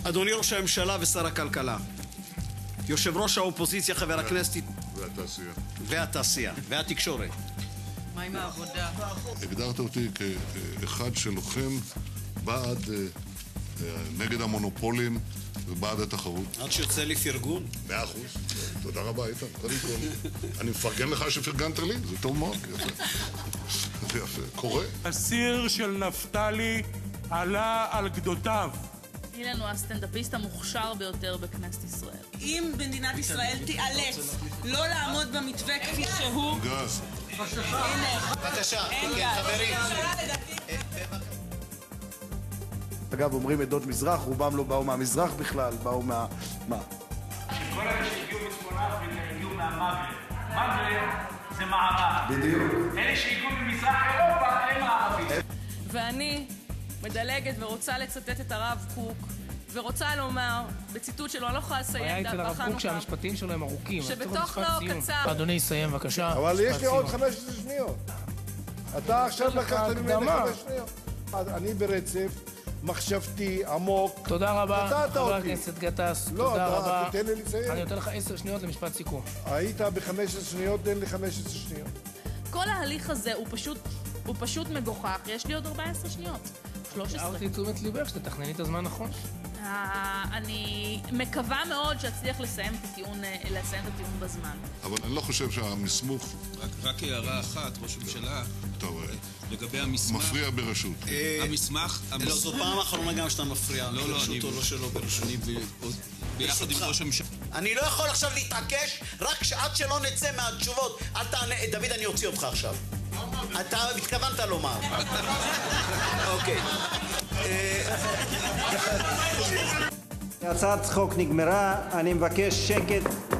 אדוני ראש הממשלה ושר הכלכלה, יושב ראש האופוזיציה חבר הכנסת והתעשייה והתקשורת. מה עם העבודה? הגדרת אותי כאחד שלוחם בעד נגד המונופולים ובעד התחרות. עד שיוצא לי פרגון. 100%. תודה רבה, איתן. קודם כל, אני מפרגן לך שפרגנת לי, זה טוב מאוד. זה יפה. קורה. הסיר של נפתלי עלה על גדותיו. אילן הוא הסטנדאפיסט המוכשר ביותר בכנסת ישראל. אם מדינת ישראל תיאלץ לא לעמוד במתווה כפי שהוא... גז. הנה. בבקשה, אין כן, גז. חברים. אגב, אומרים עדות מזרח, רובם לא באו מהמזרח בכלל, באו מה? כל אלה שהגיעו מצפון אפריקה הגיעו מהמגרב. מגרב זה מערב. בדיוק. אלה שהגיעו ממזרח אירופה הם הערבים. ואני מדלגת ורוצה לצטט את הרב קוק, ורוצה לומר, בציטוט שלו, אני לא יכולה לסיים היה אצל הרב בחנוכה, קוק שהמשפטים שלו הם ארוכים. שבתוך לא קצר. אדוני יסיים בבקשה. אבל יש לי עוד 15 שניות. אתה עכשיו לקחת ממני 5 שניות. אני ברצף, מחשבתי, עמוק. תודה רבה, נתת חבר אותי. הכנסת גטאס. לא, תודה רבה. תן לי לסיים. אני נותן לך 10 שניות למשפט סיכום. היית ב-15 שניות, תן לי 15 שניות. כל ההליך הזה הוא פשוט מגוחך. יש לי עוד 14 שניות. 13. הערתי תשומת ליבך שתתכנני את הזמן נכון. אני מקווה מאוד שאצליח לסיים את הטיעון בזמן. אבל אני לא חושב שהמסמוך... רק הערה אחת, ראש הממשלה, טוב, לגבי המסמך... מפריע ברשות. המסמך... לא, זו פעם אחרונה גם שאתה מפריע. לא, ברשות או לא שלא ברשות. אני ביחד עם ראש הממשלה. אני לא יכול עכשיו להתעקש, רק עד שלא נצא מהתשובות. אל תענה, דוד, אני אוציא אותך עכשיו. אתה התכוונת לומר. אוקיי. הצעת חוק נגמרה, אני מבקש שקט.